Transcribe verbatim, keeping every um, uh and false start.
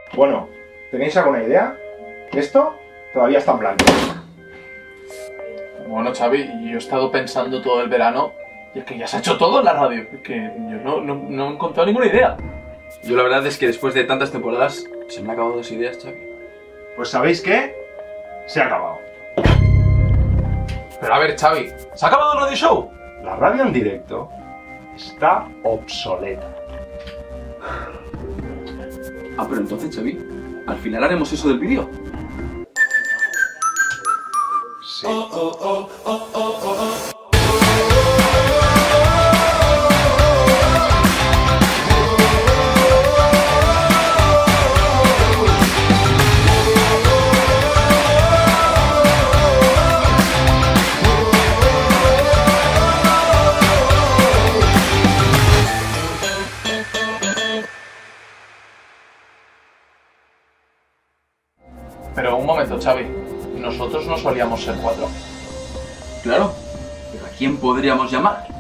Bueno, ¿tenéis alguna idea? Esto todavía está en blanco. Bueno, Xavi, yo he estado pensando todo el verano y es que ya se ha hecho todo en la radio. Es que yo no, no, no he encontrado ninguna idea. Yo la verdad es que después de tantas temporadas se me han acabado las ideas, Xavi. Pues ¿sabéis qué? Se ha acabado. Pero a ver, Xavi, ¿se ha acabado el radio show? La radio en directo está obsoleta. Ah, pero entonces, Xavi, al final haremos eso del vídeo. Sí. Pero un momento, Xavi, ¿nosotros no solíamos ser cuatro? Claro, pero ¿a quién podríamos llamar?